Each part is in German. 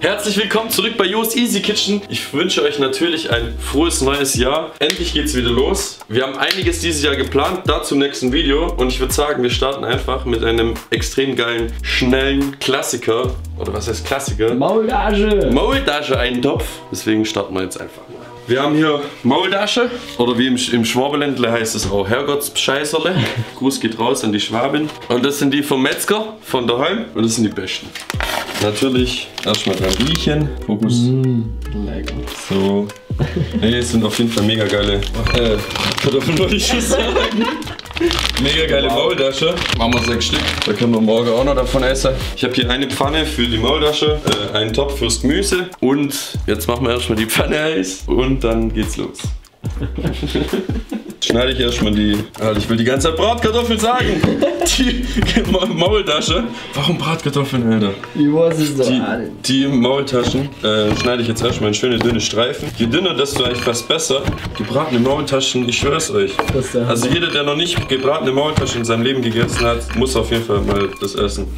Herzlich willkommen zurück bei Jo's Easy Kitchen. Ich wünsche euch natürlich ein frohes neues Jahr. Endlich geht's wieder los. Wir haben einiges dieses Jahr geplant, dazu im nächsten Video. Und ich würde sagen, wir starten einfach mit einem extrem geilen, schnellen Klassiker. Oder was heißt Klassiker? Maultasche! Maultasche-Eintopf. Deswegen starten wir jetzt einfach mal. Wir haben hier Maultasche, oder wie im Schwabeländle heißt es auch Herrgottsbescheißerle. Gruß geht raus an die Schwaben. Und das sind die vom Metzger, von daheim. Und das sind die besten. Natürlich erstmal dran riechen. Fokus. Lecker. So. Ne, es sind auf jeden Fall mega geile Kartoffeln, wollte ich schon sagen. Mega geile Maultasche. Machen wir 6 Stück. Da können wir morgen auch noch davon essen. Ich habe hier eine Pfanne für die Maultasche, einen Topf fürs Gemüse. Und jetzt machen wir erstmal die Pfanne heiß und dann geht's los. Schneide ich erstmal die. Alter, ich will die ganze Zeit Bratkartoffeln sagen. Die Maultasche. Warum Bratkartoffeln, Alter? Ich weiß es doch. Die Maultaschen schneide ich jetzt erstmal in schöne dünne Streifen. Je dünner, desto eigentlich fast besser. Gebratene Maultaschen, ich schwör's euch. Also jeder, der noch nicht gebratene Maultaschen in seinem Leben gegessen hat, muss auf jeden Fall mal das essen.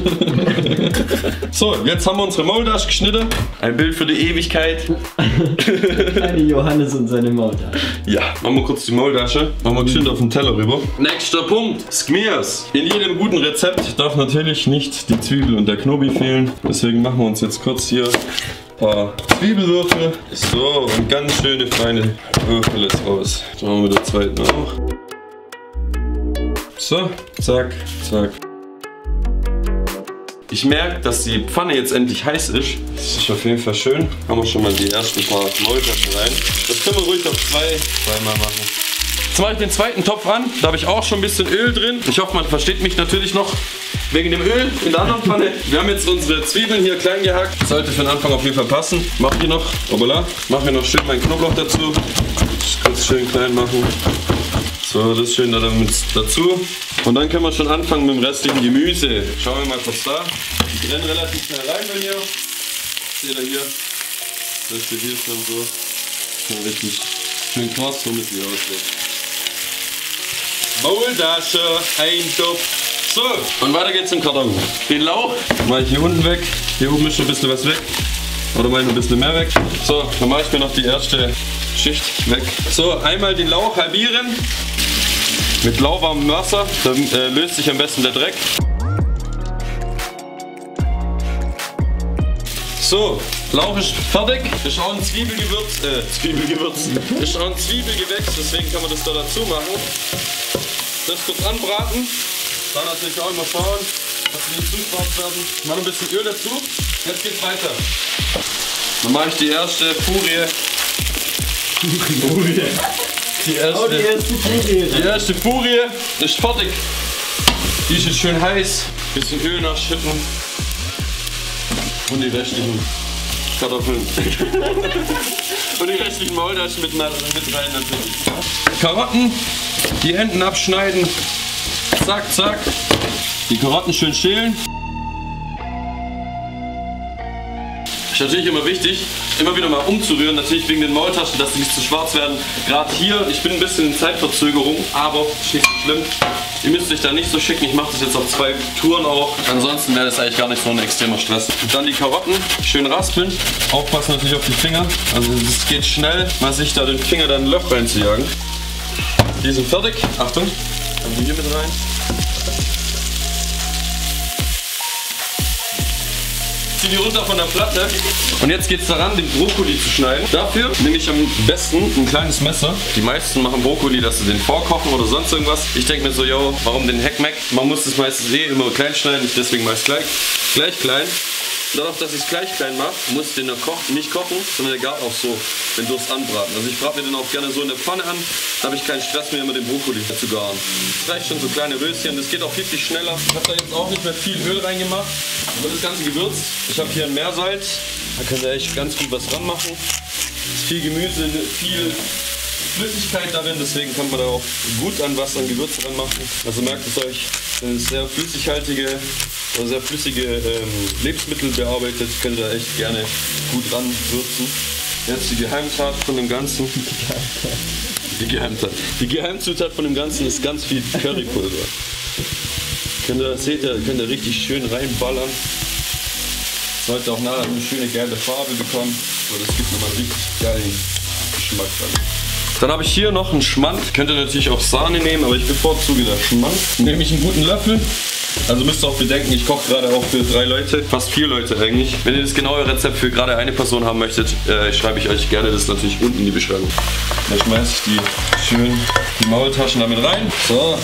So, jetzt haben wir unsere Maultasche geschnitten. Ein Bild für die Ewigkeit. Eine Johannes und seine Maultasche. Ja, machen wir kurz die Maultasche. Machen wir geschnitten auf den Teller rüber. Nächster Punkt. Skmiers. In jedem guten Rezept darf natürlich nicht die Zwiebel und der Knobi fehlen. Deswegen machen wir uns jetzt kurz hier ein paar Zwiebelwürfel. So, und ganz schöne feine Würfel jetzt raus. So machen wir den zweiten auch. So, zack, zack. Ich merke, dass die Pfanne jetzt endlich heiß ist. Das ist auf jeden Fall schön. Haben wir schon mal die ersten paar Maultaschen rein. Das können wir ruhig auf zweimal machen. Jetzt mache ich den zweiten Topf an. Da habe ich auch schon ein bisschen Öl drin. Ich hoffe, man versteht mich natürlich noch wegen dem Öl in der anderen Pfanne. Wir haben jetzt unsere Zwiebeln hier klein gehackt. Das sollte für den Anfang auf jeden Fall passen. Mache hier noch, mache hier noch schön meinen Knoblauch dazu. Kurz schön klein machen. So, das ist schön damit dazu. Und dann können wir schon anfangen mit dem restlichen Gemüse. Schauen wir mal kurz da. Die rennen relativ schnell rein bei mir. Seht ihr hier? Das steht hier schon so. Schon richtig schön krass, womit sie aussieht. Maultasche, Eintopf. So, und weiter geht's im Karton. Den Lauch mache ich hier unten weg. Hier oben ist schon ein bisschen was weg. Oder mache ich ein bisschen mehr weg. So, dann mache ich mir noch die erste Schicht weg. So, einmal den Lauch halbieren. Mit lauwarmem Wasser, dann löst sich am besten der Dreck. So, Lauch ist fertig. Ist auch ein Zwiebelgewürz. Ist auch ein Zwiebelgewächs, deswegen kann man das da dazu machen. Das kurz anbraten. Dann natürlich auch immer schauen, dass sie nicht zu schwarz werden. Mal ein bisschen Öl dazu. Jetzt geht's weiter. Dann mache ich die erste Furie. Die erste Furie ist fertig. Die ist jetzt schön heiß. Bisschen Öl nachschütten. Und die restlichen Kartoffeln. Und die restlichen Maultaschen mit rein natürlich. Karotten, die Enden abschneiden. Zack, zack. Die Karotten schön schälen. Ist natürlich immer wichtig, immer wieder mal umzurühren, natürlich wegen den Maultaschen, dass sie nicht zu schwarz werden. Gerade hier, ich bin ein bisschen in Zeitverzögerung, aber ist nicht so schlimm. Ihr müsst euch da nicht so schicken, ich mache das jetzt auf 2 Touren auch. Ansonsten wäre das eigentlich gar nicht so ein extremer Stress. Und dann die Karotten, schön raspeln. Aufpassen natürlich auf die Finger, also es geht schnell, mal sich da den Finger dann ein Loch reinzujagen. Die sind fertig, Achtung, dann hier mit rein. Die runter von der Platte. Und jetzt geht es daran, den Brokkoli zu schneiden. Dafür nehme ich am besten ein kleines Messer. Die meisten machen Brokkoli, dass sie den vorkochen oder sonst irgendwas. Ich denke mir so, yo, warum den Heckmeck? Man muss das meistens immer klein schneiden, deswegen mache ich es gleich klein. Dadurch, dass ich es gleich klein mache, muss ich den nicht kochen, sondern der gart auch so, wenn du es anbraten. Also ich brate mir den auch gerne so in der Pfanne an, da habe ich keinen Stress mehr, immer den Brokkoli zu garen. Das reicht schon so kleine Röschen, das geht auch viel schneller. Ich habe da jetzt auch nicht mehr viel Öl reingemacht und das ganze Gewürz. Ich habe hier ein Meersalz, da könnt ihr echt ganz gut was dran machen. Es ist viel Gemüse, viel Flüssigkeit darin, deswegen kann man da auch gut an was an Gewürz dran machen. Also merkt es euch, wenn es sehr flüssighaltige oder sehr flüssige Lebensmittel bearbeitet, könnt ihr da echt gerne gut ran würzen. Jetzt die Geheimtat von dem Ganzen. Die Geheimzutat von dem Ganzen ist ganz viel Currypulver. Könnt ihr richtig schön reinballern. Sollte auch nachher eine schöne gelbe Farbe bekommen. So, das gibt nochmal richtig geilen Geschmack dann. Dann habe ich hier noch einen Schmand. Könnt ihr natürlich auch Sahne nehmen, aber ich bevorzuge das Schmand. Nehme ich einen guten Löffel. Also müsst ihr auch bedenken, ich koche gerade auch für 3 Leute, fast 4 Leute eigentlich. Wenn ihr das genaue Rezept für gerade eine Person haben möchtet, schreibe ich euch gerne das natürlich unten in die Beschreibung. Dann schmeiße ich schön die Maultaschen damit rein. So.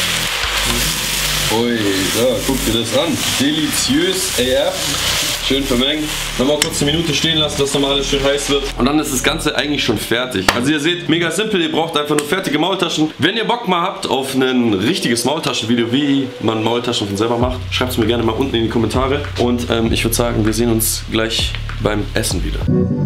Ui, so, guckt ihr das an. Deliziös AF. Schön vermengen. Nochmal kurz eine Minute stehen lassen, dass nochmal alles schön heiß wird. Und dann ist das Ganze eigentlich schon fertig. Also ihr seht, mega simpel, ihr braucht einfach nur fertige Maultaschen. Wenn ihr Bock mal habt auf ein richtiges Maultaschenvideo, wie man Maultaschen von selber macht, schreibt es mir gerne mal unten in die Kommentare. Und ich würde sagen, wir sehen uns gleich beim Essen wieder.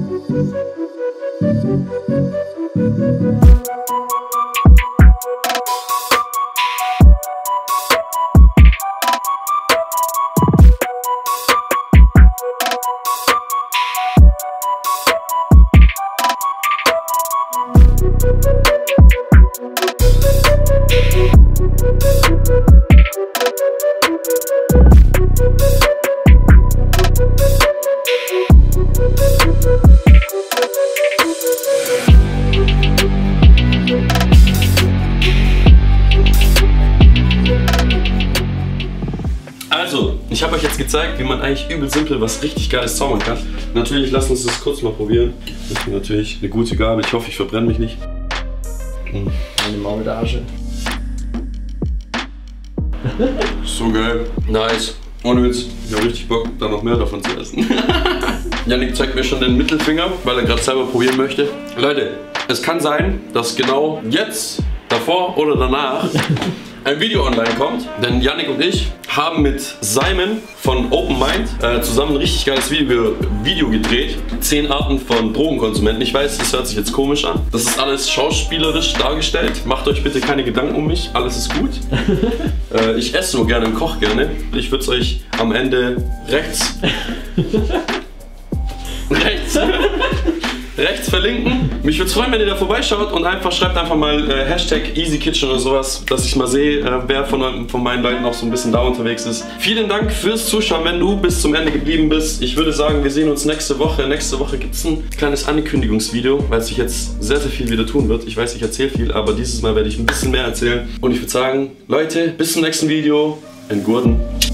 Also, ich habe euch jetzt gezeigt, wie man eigentlich übel simpel was richtig Geiles zaubern kann. Natürlich, lasst uns das kurz mal probieren. Das ist natürlich eine gute Gabel. Ich hoffe, ich verbrenne mich nicht. Eine Maultasche. So geil. Nice. Ohne Witz. Ich habe richtig Bock, da noch mehr davon zu essen. Yannick zeigt mir schon den Mittelfinger, weil er gerade selber probieren möchte. Leute, es kann sein, dass genau jetzt, davor oder danach ein Video online kommt, denn Yannick und ich haben mit Simon von Open Mind zusammen ein richtig geiles Video gedreht. 10 Arten von Drogenkonsumenten. Ich weiß, das hört sich jetzt komisch an. Das ist alles schauspielerisch dargestellt. Macht euch bitte keine Gedanken um mich. Alles ist gut. Ich esse nur gerne und koche gerne. Ich würde es euch am Ende rechts verlinken. Mich würde es freuen, wenn ihr da vorbeischaut und schreibt einfach mal Hashtag EasyKitchen oder sowas, dass ich mal sehe, wer von meinen Leuten auch so ein bisschen da unterwegs ist. Vielen Dank fürs Zuschauen, wenn du bis zum Ende geblieben bist. Ich würde sagen, wir sehen uns nächste Woche. Nächste Woche gibt es ein kleines Ankündigungsvideo, weil sich jetzt sehr, sehr viel wieder tun wird. Ich weiß, ich erzähle viel, aber dieses Mal werde ich ein bisschen mehr erzählen. Und ich würde sagen, Leute, bis zum nächsten Video. Ein Gurten.